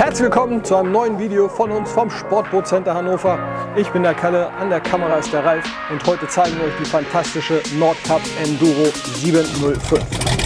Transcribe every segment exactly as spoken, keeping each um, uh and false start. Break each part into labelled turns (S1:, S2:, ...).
S1: Herzlich willkommen zu einem neuen Video von uns vom Sportbootcenter Hannover. Ich bin der Kalle, an der Kamera ist der Ralf und heute zeigen wir euch die fantastische Nordcup Enduro siebenhundertfünf.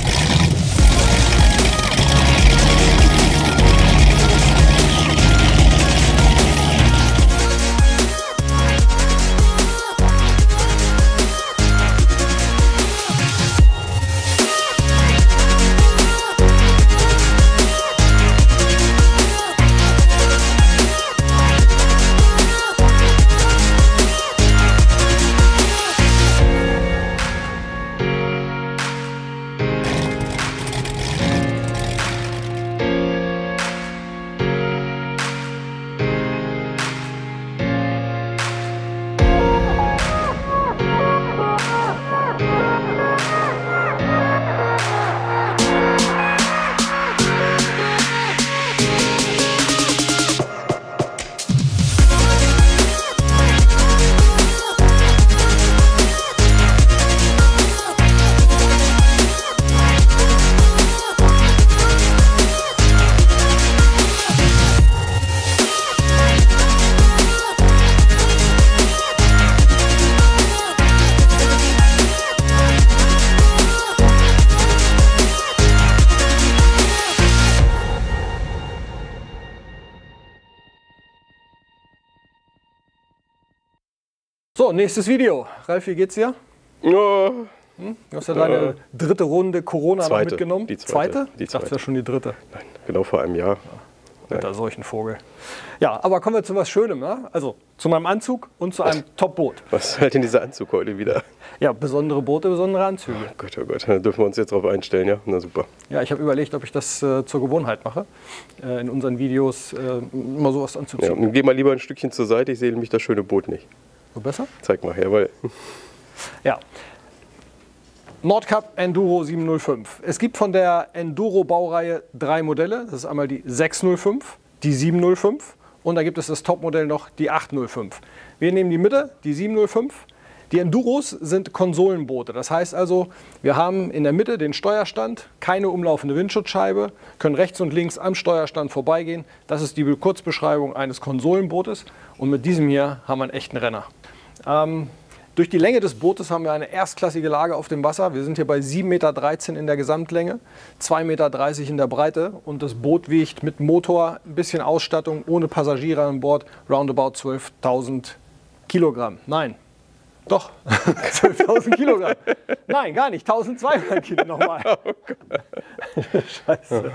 S1: So, nächstes Video. Ralf, wie geht's dir?
S2: Ja.
S1: Hm? Du hast ja deine äh, dritte Runde Corona
S2: zweite,
S1: noch mitgenommen.
S2: Die zweite?
S1: zweite?
S2: Die
S1: Ich dachte,
S2: zweite.
S1: das wäre schon die dritte.
S2: Nein, genau vor einem Jahr.
S1: Ja, der Seuchenvogel. Ja, aber kommen wir zu was Schönem. Ja? Also zu meinem Anzug und zu einem Top-Boot.
S2: Was ist halt denn dieser Anzug heute wieder?
S1: Ja, besondere Boote, besondere Anzüge.
S2: Oh Gott, oh Gott, da dürfen wir uns jetzt drauf einstellen, ja? Na super.
S1: Ja, ich habe überlegt, ob ich das äh, zur Gewohnheit mache, äh, in unseren Videos äh, immer sowas
S2: Ja,
S1: anzuziehen.
S2: und geh mal lieber ein Stückchen zur Seite, ich sehe nämlich das schöne Boot nicht.
S1: So besser?
S2: Zeig mal, jawohl.
S1: Ja. Nordcup Enduro siebenhundertfünf. Es gibt von der Enduro-Baureihe drei Modelle. Das ist einmal die sechshundertfünf, die siebenhundertfünf und da gibt es das Topmodell noch, die achthundertfünf. Wir nehmen die Mitte, die siebenhundertfünf. Die Enduros sind Konsolenboote. Das heißt also, wir haben in der Mitte den Steuerstand, keine umlaufende Windschutzscheibe, können rechts und links am Steuerstand vorbeigehen. Das ist die Kurzbeschreibung eines Konsolenbootes und mit diesem hier haben wir einen echten Renner. Ähm, Durch die Länge des Bootes haben wir eine erstklassige Lage auf dem Wasser. Wir sind hier bei sieben Meter dreizehn in der Gesamtlänge, zwei Meter dreißig in der Breite und das Boot wiegt mit Motor, ein bisschen Ausstattung, ohne Passagiere an Bord, roundabout zwölftausend Kilogramm. Nein, doch, zwölftausend Kilogramm. Nein, gar nicht, tausendzweihundert Kilo nochmal. Scheiße.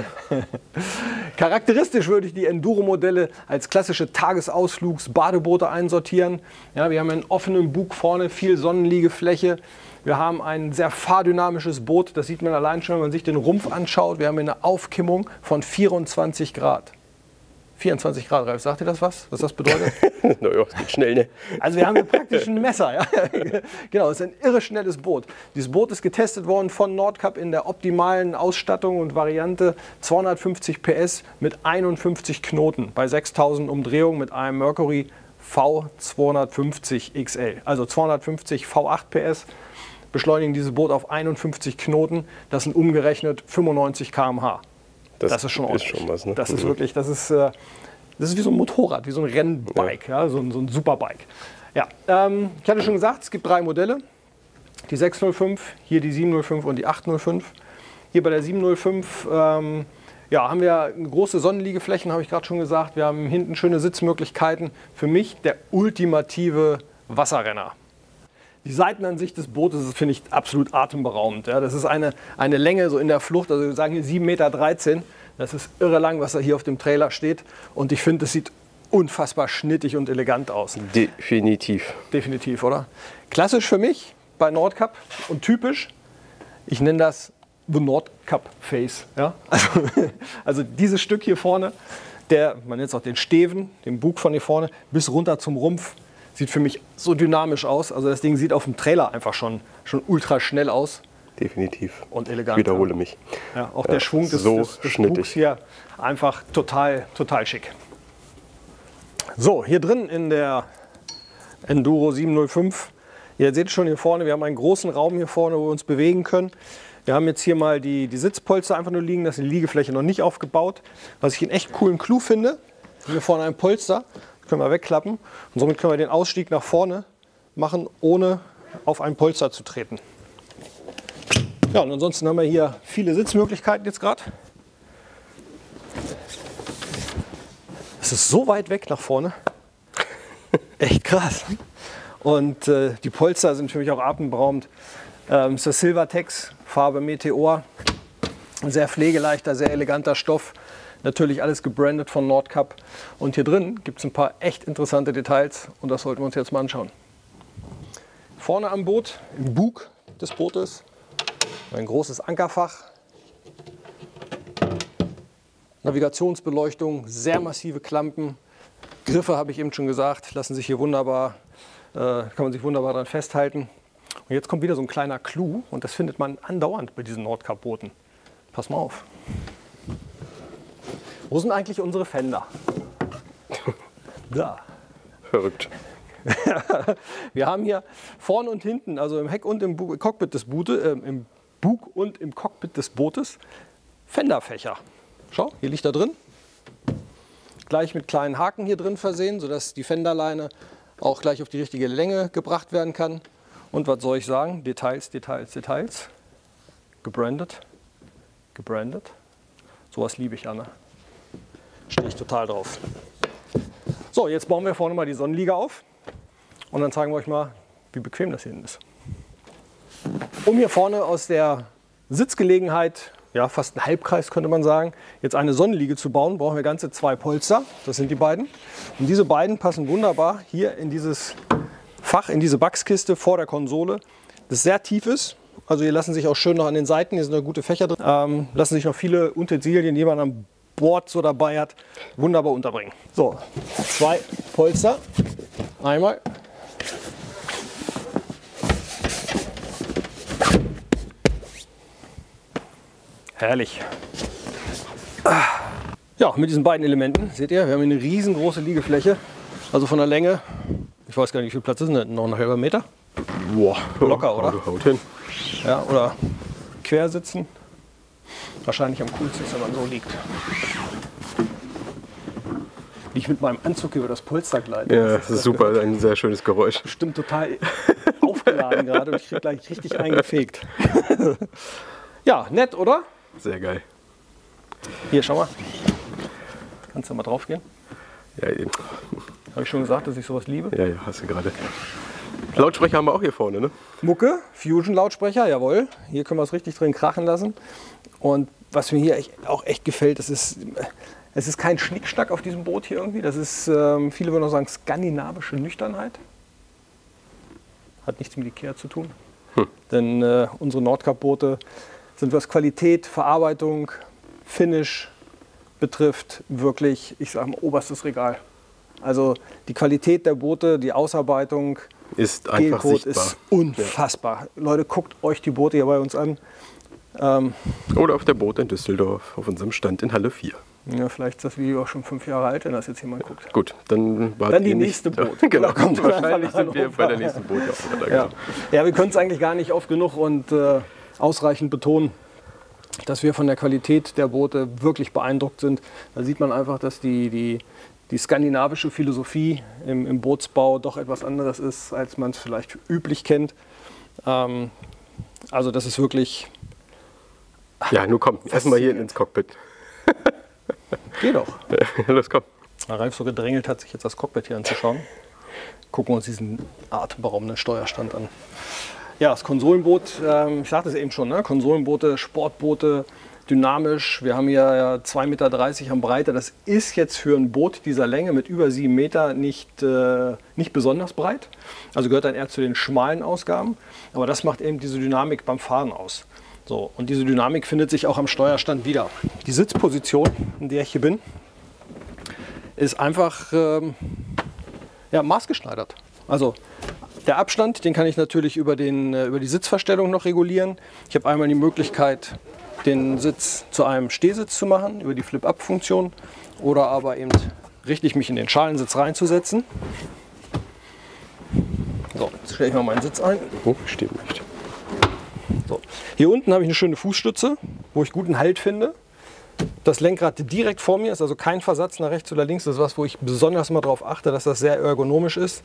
S1: Charakteristisch würde ich die Enduro-Modelle als klassische Tagesausflugs-Badeboote einsortieren. Ja, wir haben einen offenen Bug vorne, viel Sonnenliegefläche. Wir haben ein sehr fahrdynamisches Boot, das sieht man allein schon, wenn man sich den Rumpf anschaut. Wir haben eine Aufkimmung von vierundzwanzig Grad. vierundzwanzig Grad, Ralf, sagt dir das was, was das bedeutet?
S2: Naja, es geht schnell, ne?
S1: Also wir haben hier praktisch ein Messer. Ja? Genau, es ist ein irre schnelles Boot. Dieses Boot ist getestet worden von Nordcup in der optimalen Ausstattung und Variante. zweihundertfünfzig P S mit einundfünfzig Knoten bei sechstausend Umdrehungen mit einem Mercury V zweihundertfünfzig X L. Also zweihundertfünfzig V acht P S beschleunigen dieses Boot auf einundfünfzig Knoten. Das sind umgerechnet fünfundneunzig Kilometer pro Stunde. Das, das ist schon ordentlich.
S2: Ist schon was, ne?
S1: Das ist
S2: mhm.
S1: wirklich, das ist, äh, das ist wie so ein Motorrad, wie so ein Rennbike, ja. Ja, so, ein, so ein Superbike. Ja, ähm, ich hatte schon gesagt, es gibt drei Modelle. Die sechshundertfünf, hier die siebenhundertfünf und die achthundertfünf. Hier bei der siebenhundertfünf ähm, ja, haben wir große Sonnenliegeflächen, habe ich gerade schon gesagt. Wir haben hinten schöne Sitzmöglichkeiten. Für mich der ultimative Wasserrenner. Die Seitenansicht des Bootes finde ich absolut atemberaubend. Ja, das ist eine, eine Länge so in der Flucht, also wir sagen hier sieben Meter dreizehn. Das ist irre lang, was da hier auf dem Trailer steht. Und ich finde, es sieht unfassbar schnittig und elegant aus.
S2: Definitiv.
S1: Definitiv, oder? Klassisch für mich bei Nordcup und typisch, ich nenne das The Nordcup Face. Ja? Also, also dieses Stück hier vorne, der, man nennt es auch den Steven, den Bug von hier vorne, bis runter zum Rumpf. Sieht für mich so dynamisch aus. Also das Ding sieht auf dem Trailer einfach schon, schon ultra schnell aus.
S2: Definitiv.
S1: Und elegant.
S2: Ich wiederhole mich.
S1: Ja, auch ja, der Schwung des,
S2: so
S1: des, des Bugs hier einfach total, total schick. So, hier drin in der Enduro siebenhundertfünf, ihr seht schon hier vorne, wir haben einen großen Raum hier vorne, wo wir uns bewegen können. Wir haben jetzt hier mal die, die Sitzpolster einfach nur liegen, das ist die Liegefläche noch nicht aufgebaut. Was ich einen echt coolen Clou finde, hier vorne ein Polster, das können wir wegklappen und somit können wir den Ausstieg nach vorne machen, ohne auf ein Polster zu treten. Ja, und ansonsten haben wir hier viele Sitzmöglichkeiten jetzt gerade. Es ist so weit weg nach vorne. Echt krass. Und äh, die Polster sind für mich auch atemberaubend. Ähm, das ist das Silvertex, Farbe Meteor. Ein sehr pflegeleichter, sehr eleganter Stoff. Natürlich alles gebrandet von Nordkapp. Und hier drin gibt es ein paar echt interessante Details und das sollten wir uns jetzt mal anschauen. Vorne am Boot, im Bug des Bootes, ein großes Ankerfach. Navigationsbeleuchtung, sehr massive Klampen. Griffe habe ich eben schon gesagt, lassen sich hier wunderbar, äh, kann man sich wunderbar dran festhalten. Und jetzt kommt wieder so ein kleiner Clou und das findet man andauernd bei diesen Nordkapp-Booten. Pass mal auf. Wo sind eigentlich unsere Fender? Da.
S2: Verrückt.
S1: Wir haben hier vorne und hinten, also im Heck und im Bu- Cockpit des Bootes, äh, im Bug und im Cockpit des Bootes, Fenderfächer. Schau, hier liegt er drin. Gleich mit kleinen Haken hier drin versehen, sodass die Fenderleine auch gleich auf die richtige Länge gebracht werden kann. Und was soll ich sagen? Details, Details, Details. Gebrandet. Gebrandet. Sowas liebe ich, Anne. Stehe ich total drauf. So, jetzt bauen wir vorne mal die Sonnenliege auf. Und dann zeigen wir euch mal, wie bequem das hier hinten ist. Um hier vorne aus der Sitzgelegenheit, ja fast ein Halbkreis könnte man sagen, jetzt eine Sonnenliege zu bauen, brauchen wir ganze zwei Polster. Das sind die beiden. Und diese beiden passen wunderbar hier in dieses Fach, in diese Backskiste vor der Konsole, das sehr tief ist. Also hier lassen sich auch schön noch an den Seiten, hier sind noch gute Fächer drin, ähm, lassen sich noch viele Utensilien, die man am Bord so dabei hat, wunderbar unterbringen. So, zwei Polster. Einmal. Herrlich. Ja, mit diesen beiden Elementen, seht ihr, wir haben eine riesengroße Liegefläche. Also von der Länge, ich weiß gar nicht, wie viel Platz ist denn, noch ein halber Meter?
S2: Boah,
S1: Locker, oder?
S2: Haut hin.
S1: Ja, oder quer sitzen. Wahrscheinlich am coolsten ist, wenn man so liegt. Wie ich mit meinem Anzug über das Polster gleite.
S2: Ja, das ist super, gehört. Ein sehr schönes Geräusch.
S1: Bestimmt total aufgeladen gerade und ich kriege gleich richtig eingefegt. Ja, nett, oder?
S2: Sehr geil.
S1: Hier, schau mal. Kannst du mal drauf gehen?
S2: Ja, eben.
S1: Habe ich schon gesagt, dass ich sowas liebe?
S2: Ja, ja, hast du gerade. Lautsprecher haben wir auch hier vorne, ne?
S1: Mucke, Fusion-Lautsprecher, jawohl. Hier können wir es richtig drin krachen lassen. Und was mir hier echt, auch echt gefällt, das ist, es ist kein Schnickschnack auf diesem Boot hier irgendwie. Das ist, ähm, viele würden auch sagen, skandinavische Nüchternheit. Hat nichts mit Ikea zu tun. Hm. Denn äh, unsere Nordkap-Boote sind, was Qualität, Verarbeitung, Finish betrifft, wirklich, ich sage mal, oberstes Regal. Also die Qualität der Boote, die Ausarbeitung,
S2: ist einfach
S1: Gelcode
S2: sichtbar.
S1: ist unfassbar. Ja. Leute, guckt euch die Boote hier bei uns an. Ähm,
S2: Oder auf der Boot in Düsseldorf, auf unserem Stand in Halle vier.
S1: Ja, vielleicht ist das Video auch schon fünf Jahre alt, wenn das jetzt jemand guckt.
S2: Gut, dann war
S1: dann die nächste
S2: nicht,
S1: Boot.
S2: Genau,
S1: kommt
S2: wahrscheinlich sind wir bei der nächsten Boot. Ja,
S1: ja. ja, wir können es eigentlich gar nicht oft genug und äh, ausreichend betonen, dass wir von der Qualität der Boote wirklich beeindruckt sind. Da sieht man einfach, dass die, die, die skandinavische Philosophie im, im Bootsbau doch etwas anderes ist, als man es vielleicht üblich kennt. Ähm, also das ist wirklich...
S2: Ja, nun komm, erstmal hier ins Cockpit.
S1: Geh doch.
S2: Los, komm.
S1: Ralf so gedrängelt hat, sich jetzt das Cockpit hier anzuschauen. Gucken wir uns diesen atemberaubenden Steuerstand an. Ja, das Konsolenboot, ähm, ich sagte es eben schon, ne? Konsolenboote, Sportboote, dynamisch. Wir haben hier ja zwei Meter dreißig an Breite. Das ist jetzt für ein Boot dieser Länge mit über sieben Meter nicht, äh, nicht besonders breit. Also gehört dann eher zu den schmalen Ausgaben. Aber das macht eben diese Dynamik beim Fahren aus. So, und diese Dynamik findet sich auch am Steuerstand wieder. Die Sitzposition, in der ich hier bin, ist einfach ähm, ja, maßgeschneidert. Also der Abstand, den kann ich natürlich über, den, äh, über die Sitzverstellung noch regulieren. Ich habe einmal die Möglichkeit, den Sitz zu einem Stehsitz zu machen, über die Flip-Up-Funktion. Oder aber eben richtig mich in den Schalensitz reinzusetzen. So, jetzt stelle ich mal meinen Sitz ein.
S2: Oh, steht nicht.
S1: So. Hier unten habe ich eine schöne Fußstütze, wo ich guten Halt finde. Das Lenkrad direkt vor mir ist also kein Versatz nach rechts oder links. Das ist was, wo ich besonders mal darauf achte, dass das sehr ergonomisch ist.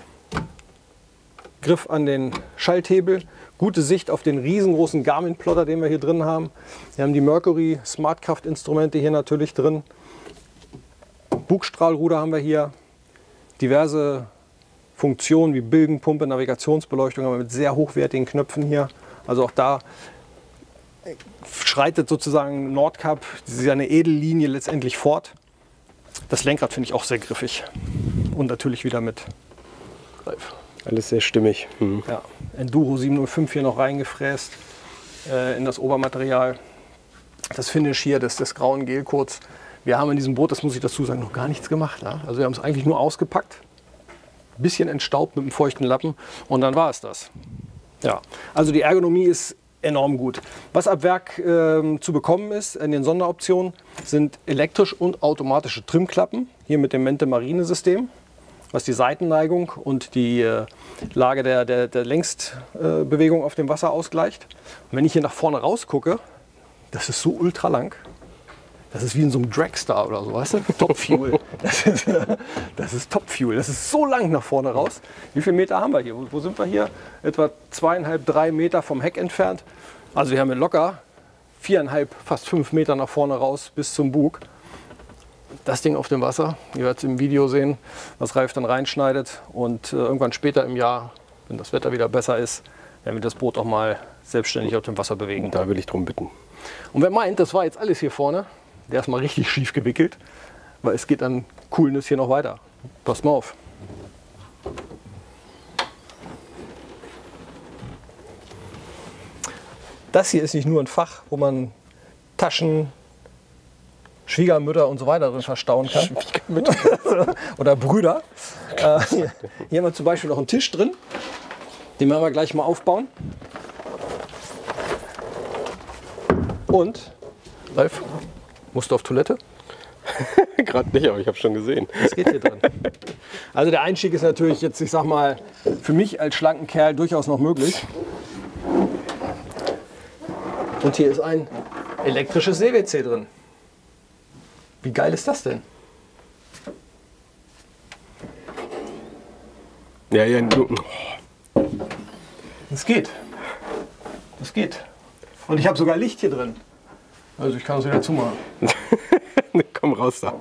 S1: Griff an den Schalthebel, gute Sicht auf den riesengroßen Garmin-Plotter, den wir hier drin haben. Wir haben die Mercury Smartkraft-Instrumente hier natürlich drin. Bugstrahlruder haben wir hier. Diverse Funktionen wie Bilgenpumpe, Navigationsbeleuchtung haben wir mit sehr hochwertigen Knöpfen hier. Also auch da schreitet sozusagen Nordkapp seine Edellinie letztendlich fort. Das Lenkrad finde ich auch sehr griffig. Und natürlich wieder mit Reif.
S2: Alles sehr stimmig. Mhm.
S1: Ja, Enduro sieben null fünf hier noch reingefräst äh, in das Obermaterial. Das Finish hier, das, das grauen Gelcoats. Wir haben in diesem Boot, das muss ich dazu sagen, noch gar nichts gemacht. Ja? Also wir haben es eigentlich nur ausgepackt, ein bisschen entstaubt mit einem feuchten Lappen und dann war es das. Ja, also die Ergonomie ist enorm gut. Was ab Werk äh, zu bekommen ist in den Sonderoptionen, sind elektrisch und automatische Trimklappen, hier mit dem Mente Marine System, was die Seitenneigung und die äh, Lage der, der, der Längsbewegung äh, auf dem Wasser ausgleicht. Und wenn ich hier nach vorne raus gucke, das ist so ultra lang. Das ist wie in so einem Dragstar oder so, weißt du? Top Fuel. Das ist, das ist Top Fuel. Das ist so lang nach vorne raus. Wie viele Meter haben wir hier? Wo, wo sind wir hier? Etwa zweieinhalb, drei Meter vom Heck entfernt. Also wir haben hier locker viereinhalb, fast fünf Meter nach vorne raus bis zum Bug. Das Ding auf dem Wasser. Ihr werdet es im Video sehen, was Ralf dann reinschneidet. Und äh, irgendwann später im Jahr, wenn das Wetter wieder besser ist, werden wir das Boot auch mal selbstständig auf dem Wasser bewegen.
S2: Da will ich drum bitten.
S1: Und wer meint, das war jetzt alles hier vorne, der ist mal richtig schief gewickelt, weil es geht an Coolness hier noch weiter. Passt mal auf. Das hier ist nicht nur ein Fach, wo man Taschen, Schwiegermütter und so weiter drin verstauen kann. Oder Brüder. Äh, hier, hier haben wir zum Beispiel noch einen Tisch drin. Den werden wir gleich mal aufbauen. Und, Ralf, musst du auf Toilette?
S2: Gerade nicht, aber ich habe schon gesehen.
S1: Das geht hier drin. Also der Einstieg ist natürlich jetzt, ich sag mal, für mich als schlanken Kerl durchaus noch möglich. Und hier ist ein elektrisches C W C drin. Wie geil ist das denn?
S2: Ja, ja, du.
S1: Das geht. Das geht. Und ich habe sogar Licht hier drin. Also ich kann es wieder zumachen.
S2: Komm raus da.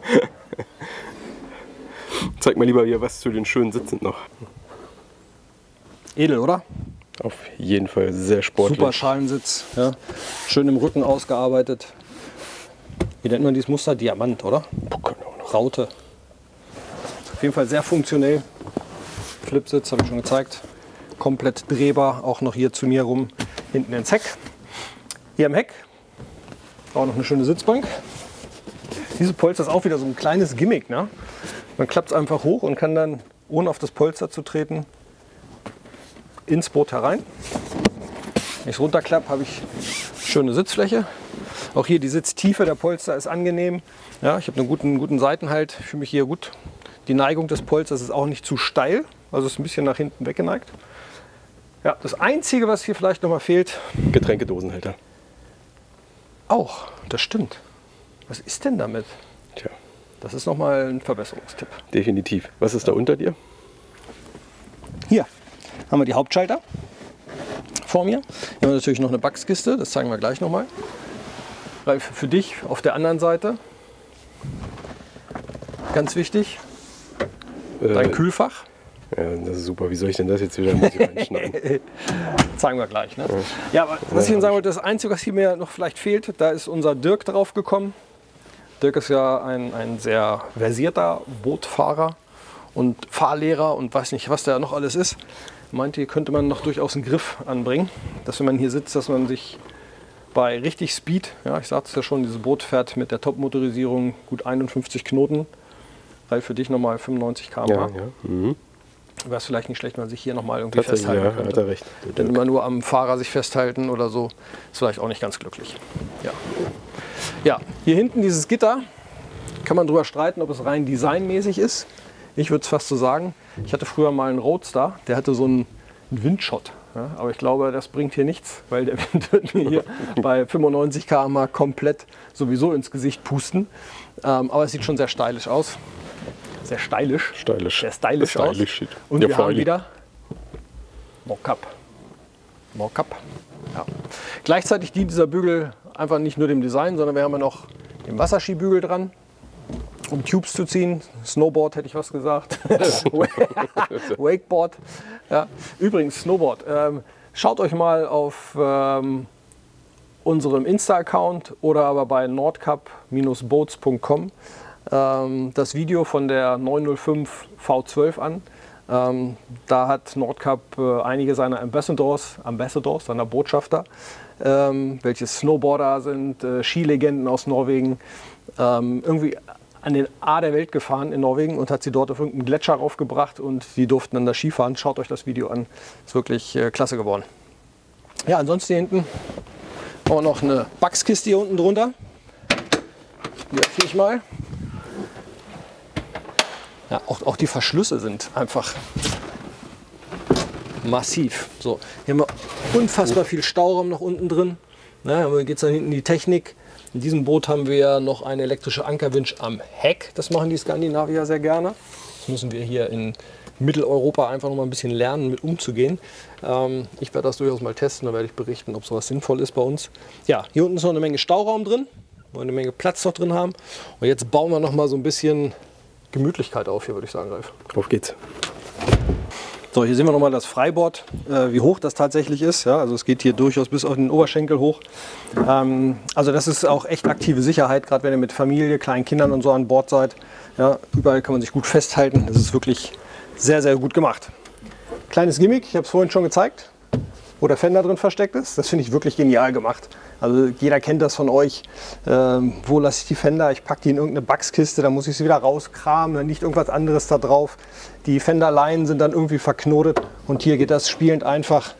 S2: Zeig mal lieber hier was zu den schönen Sitzen noch.
S1: Edel, oder?
S2: Auf jeden Fall sehr sportlich.
S1: Super Schalensitz. Ja. Schön im Rücken ausgearbeitet. Wie nennt man dieses Muster? Diamant, oder? Raute. Auf jeden Fall sehr funktionell. Flipsitz, habe ich schon gezeigt. Komplett drehbar, auch noch hier zu mir rum, hinten ins Heck. Hier im Heck auch noch eine schöne Sitzbank. Diese Polster ist auch wieder so ein kleines Gimmick. Ne? Man klappt es einfach hoch und kann dann, ohne auf das Polster zu treten, ins Boot herein. Wenn ich es runterklappe, habe ich schöne Sitzfläche. Auch hier die Sitztiefe der Polster ist angenehm. Ja, ich habe einen guten, guten Seitenhalt, ich fühle mich hier gut. Die Neigung des Polsters ist auch nicht zu steil, also ist ein bisschen nach hinten weggeneigt. Ja, das Einzige, was hier vielleicht noch mal fehlt,
S2: Getränkedosenhalter.
S1: Auch, das stimmt. Was ist denn damit?
S2: Tja.
S1: Das ist noch mal ein Verbesserungstipp.
S2: Definitiv. Was ist da unter dir?
S1: Hier haben wir die Hauptschalter vor mir. Hier haben wir natürlich noch eine Backskiste, das zeigen wir gleich noch mal. Ralf, für dich auf der anderen Seite, ganz wichtig, dein
S2: Äh,
S1: Kühlfach.
S2: Ja, das ist super. Wie soll ich denn das jetzt wieder reinschneiden?
S1: Zeigen wir gleich. Ne? Ja, aber was ich Ihnen sagen wollte, das Einzige, was hier mir noch vielleicht fehlt, da ist unser Dirk drauf gekommen. Dirk ist ja ein, ein sehr versierter Bootfahrer und Fahrlehrer und weiß nicht, was da noch alles ist. Meinte, hier könnte man noch durchaus einen Griff anbringen, dass wenn man hier sitzt, dass man sich bei richtig Speed, ja, ich sagte es ja schon, dieses Boot fährt mit der Top-Motorisierung gut einundfünfzig Knoten, weil für dich nochmal fünfundneunzig Kilometer pro Stunde.
S2: Ja, ja. Mhm.
S1: Wäre es vielleicht nicht schlecht, wenn man sich hier nochmal irgendwie
S2: Tatsächlich,
S1: festhalten
S2: ja,
S1: könnte.
S2: hat er recht.
S1: Denn immer nur am Fahrer sich festhalten oder so, ist vielleicht auch nicht ganz glücklich. Ja. Ja, hier hinten dieses Gitter, kann man drüber streiten, ob es rein designmäßig ist. Ich würde es fast so sagen. Ich hatte früher mal einen Roadster, der hatte so einen Windshot. Ja, aber ich glaube, das bringt hier nichts, weil der Wind wird mir hier bei fünfundneunzig Kilometer pro Stunde komplett sowieso ins Gesicht pusten. Ähm, aber es sieht schon sehr stylisch aus. Sehr stylisch.
S2: Stylisch.
S1: Sehr stylisch,
S2: stylisch
S1: aus. Und
S2: ja,
S1: wir haben wieder Mockup. Mockup. Ja. Gleichzeitig dient dieser Bügel einfach nicht nur dem Design, sondern wir haben ja noch den Wasserskibügel dran, um Tubes zu ziehen. Snowboard hätte ich was gesagt. Wakeboard. Ja. Übrigens, Snowboard. Ähm, schaut euch mal auf ähm, unserem Insta-Account oder aber bei nordcup Bindestrich boats Punkt com ähm, das Video von der neunhundertfünf V zwölf an. Ähm, da hat Nordcup äh, einige seiner Ambassadors, Ambassadors, seiner Botschafter, ähm, welche Snowboarder sind, äh, Skilegenden aus Norwegen, ähm, irgendwie an den A der Welt gefahren in Norwegen und hat sie dort auf irgendeinen Gletscher raufgebracht und die durften dann da Skifahren. Schaut euch das Video an, ist wirklich äh, klasse geworden. Ja, ansonsten hier hinten auch noch eine Backskiste hier unten drunter. Die öffne ich mal. Ja, auch, auch die Verschlüsse sind einfach massiv. So, hier haben wir unfassbar viel Stauraum noch unten drin. Na, dann geht es dann hinten in die Technik. In diesem Boot haben wir noch eine elektrische Ankerwinch am Heck. Das machen die Skandinavier sehr gerne. Das müssen wir hier in Mitteleuropa einfach noch mal ein bisschen lernen, mit umzugehen. Ähm, ich werde das durchaus mal testen, da werde ich berichten, ob sowas sinnvoll ist bei uns. Ja, hier unten ist noch eine Menge Stauraum drin, wo wir eine Menge Platz noch drin haben. Und jetzt bauen wir noch mal so ein bisschen Gemütlichkeit auf hier, würde ich sagen, Ralf.
S2: Auf geht's.
S1: So, hier sehen wir noch mal das Freibord, äh, wie hoch das tatsächlich ist. Ja, also es geht hier durchaus bis auf den Oberschenkel hoch. Ähm, also das ist auch echt aktive Sicherheit, gerade wenn ihr mit Familie, kleinen Kindern und so an Bord seid. Ja, überall kann man sich gut festhalten. Das ist wirklich sehr, sehr gut gemacht. Kleines Gimmick, ich habe es vorhin schon gezeigt, wo der Fender drin versteckt ist. Das finde ich wirklich genial gemacht. Also jeder kennt das von euch. Ähm, wo lasse ich die Fender? Ich packe die in irgendeine Backskiste, dann muss ich sie wieder rauskramen, dann liegt irgendwas anderes da drauf. Die Fenderleinen sind dann irgendwie verknotet und hier geht das spielend einfach.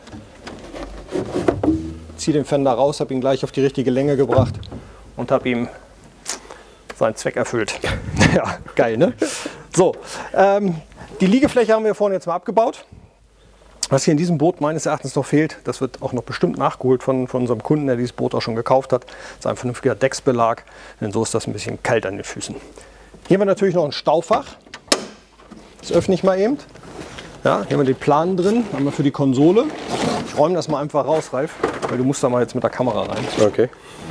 S1: Ich ziehe den Fender raus, habe ihn gleich auf die richtige Länge gebracht und habe ihm seinen Zweck erfüllt. Ja, geil, ne? So, ähm, die Liegefläche haben wir vorhin jetzt mal abgebaut. Was hier in diesem Boot meines Erachtens noch fehlt, das wird auch noch bestimmt nachgeholt von, von unserem Kunden, der dieses Boot auch schon gekauft hat, ist ein vernünftiger Decksbelag, denn so ist das ein bisschen kalt an den Füßen. Hier haben wir natürlich noch ein Staufach. Das öffne ich mal eben. Ja, hier haben wir den Plan drin, haben wir für die Konsole. Ich räume das mal einfach raus, Ralf, weil du musst da mal jetzt mit der Kamera rein.
S2: Okay.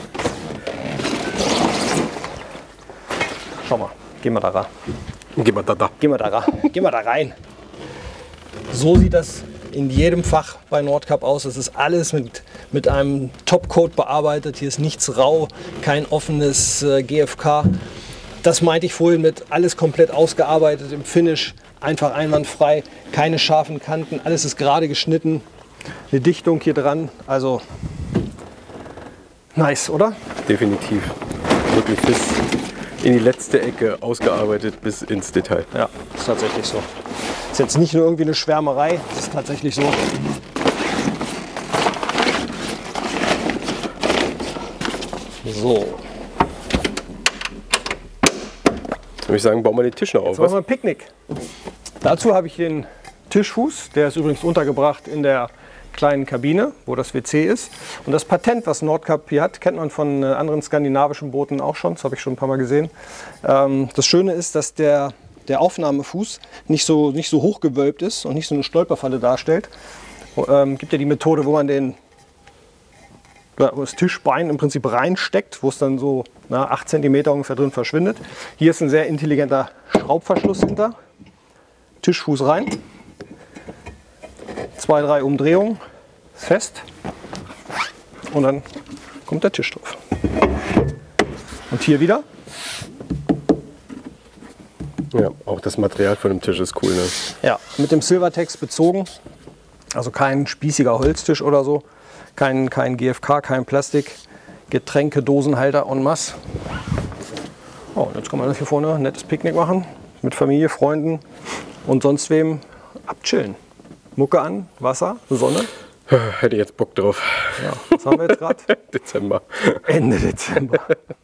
S1: Schau mal, gehen wir da rein.
S2: Gehen wir da, da.
S1: Gehen wir da rein. Gehen wir da rein. So sieht das in jedem Fach bei Nordcup aus. Es ist alles mit, mit einem Topcoat bearbeitet. Hier ist nichts rau, kein offenes äh, G F K. Das meinte ich vorhin mit alles komplett ausgearbeitet im Finish. Einfach einwandfrei, keine scharfen Kanten, alles ist gerade geschnitten. Eine Dichtung hier dran, also nice, oder?
S2: Definitiv. Wirklich bis in die letzte Ecke ausgearbeitet, bis ins Detail.
S1: Ja, ist tatsächlich so. Ist jetzt nicht nur irgendwie eine Schwärmerei, es ist tatsächlich so. So.
S2: Würde ich sagen, bauen wir den Tisch noch auf.
S1: Jetzt machen wir ein Picknick. Dazu habe ich den Tischfuß, der ist übrigens untergebracht in der kleinen Kabine, wo das W C ist. Und das Patent, was Nordcup hier hat, kennt man von anderen skandinavischen Booten auch schon. Das habe ich schon ein paar Mal gesehen. Ähm, das Schöne ist, dass der, der Aufnahmefuß nicht so, nicht so hoch gewölbt ist und nicht so eine Stolperfalle darstellt. Ähm, gibt ja die Methode, wo man den, ja, wo das Tischbein im Prinzip reinsteckt, wo es dann so na, acht Zentimeter ungefähr drin verschwindet. Hier ist ein sehr intelligenter Schraubverschluss hinter. Tischfuß rein. Zwei, drei Umdrehungen, ist fest und dann kommt der Tisch drauf. Und hier wieder.
S2: Ja, auch das Material von dem Tisch ist cool, ne?
S1: Ja, mit dem Silvertex bezogen, also kein spießiger Holztisch oder so, kein, kein G F K, kein Plastik, Getränke, Dosenhalter en masse. Oh, und jetzt kann man das hier vorne ein nettes Picknick machen mit Familie, Freunden und sonst wem abchillen. Mucke an, Wasser, Sonne.
S2: Hätte jetzt Bock drauf.
S1: Ja, was haben wir jetzt gerade?
S2: Dezember.
S1: Ende Dezember.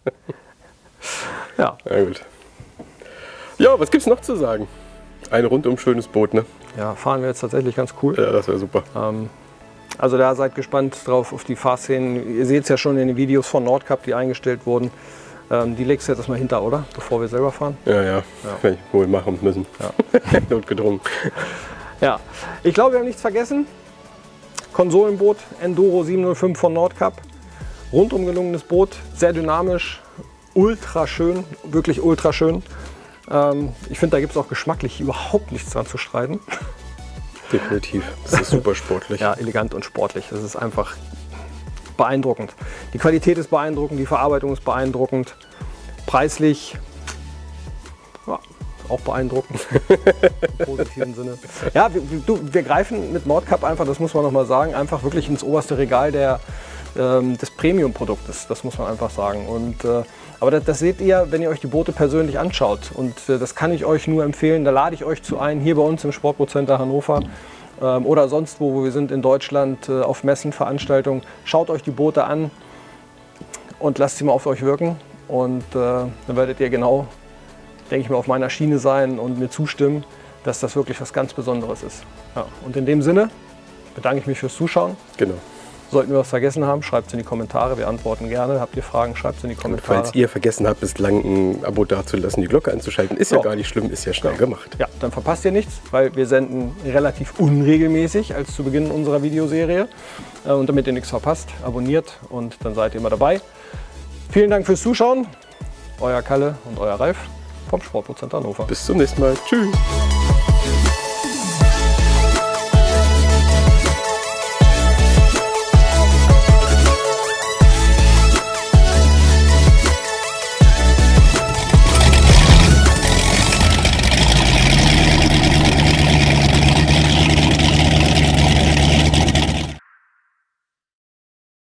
S1: Ja.
S2: Na gut. Ja, was gibt's noch zu sagen? Ein rundum schönes Boot, ne?
S1: Ja, fahren wir jetzt tatsächlich ganz cool.
S2: Ja, das wäre super.
S1: Ähm, Also da seid gespannt drauf auf die Fahrszenen. Ihr seht es ja schon in den Videos von Nordcup, die eingestellt wurden. Ähm, die legst du jetzt erstmal hinter, oder? Bevor wir selber fahren.
S2: Ja, ja, ja. Werde ich wohl machen müssen. Ja. Notgedrungen.
S1: Ja, ich glaube, wir haben nichts vergessen. Konsolenboot Enduro sieben null fünf von Nordcup. Rundum gelungenes Boot, sehr dynamisch, ultra schön, wirklich ultra schön. Ähm, ich finde, da gibt es auch geschmacklich überhaupt nichts dran zu streiten.
S2: Definitiv, das ist super sportlich.
S1: Ja, elegant und sportlich, das ist einfach beeindruckend. Die Qualität ist beeindruckend, die Verarbeitung ist beeindruckend, preislich ja, auch beeindruckend, im positiven Sinne. Ja, wir, du, wir greifen mit Nordcup einfach, das muss man noch mal sagen, einfach wirklich ins oberste Regal der, ähm, des Premium-Produktes, das muss man einfach sagen. Und, äh, aber das, das seht ihr, wenn ihr euch die Boote persönlich anschaut. Und äh, das kann ich euch nur empfehlen. Da lade ich euch zu ein, hier bei uns im Sportbootcenter Hannover ähm, oder sonst wo, wo wir sind in Deutschland, äh, auf Messen, Veranstaltungen. Schaut euch die Boote an und lasst sie mal auf euch wirken. Und äh, dann werdet ihr genau, denke ich mal, auf meiner Schiene sein und mir zustimmen, dass das wirklich was ganz Besonderes ist. Ja, und in dem Sinne bedanke ich mich fürs Zuschauen.
S2: Genau.
S1: Sollten wir was vergessen haben, schreibt es in die Kommentare. Wir antworten gerne. Habt ihr Fragen, schreibt es in die Kommentare.
S2: Falls ihr vergessen habt, bislang ein Abo dazulassen, die Glocke einzuschalten, ist ja, ja gar nicht schlimm, ist ja schnell ja. gemacht.
S1: Ja, dann verpasst ihr nichts, weil wir senden relativ unregelmäßig als zu Beginn unserer Videoserie. Und damit ihr nichts verpasst, abonniert und dann seid ihr immer dabei. Vielen Dank fürs Zuschauen. Euer Kalle und euer Ralf vom Sportbootcenter Hannover.
S2: Bis zum nächsten Mal. Tschüss.